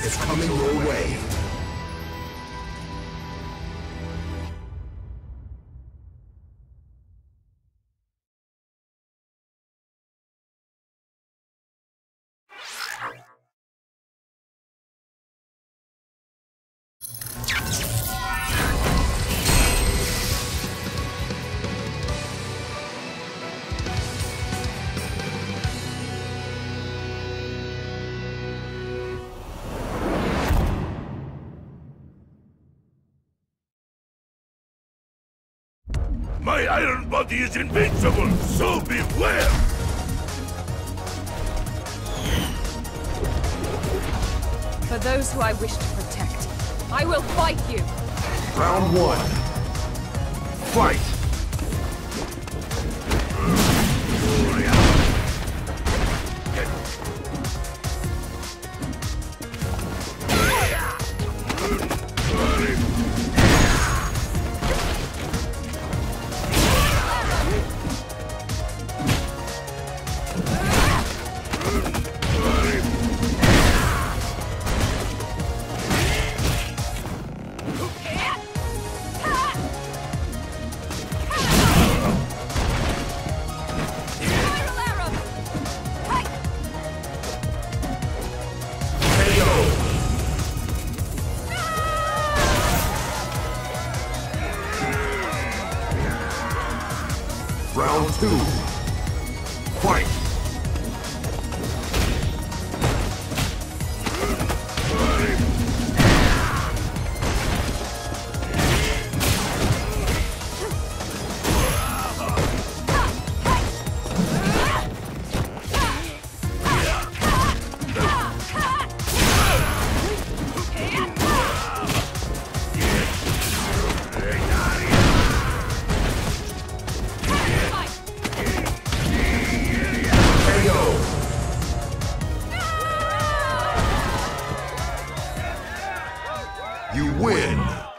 is coming your way. My iron body is invincible, so beware! For those who I wish to protect, I will fight you! Round one. Fight! Round two. Fight! You win!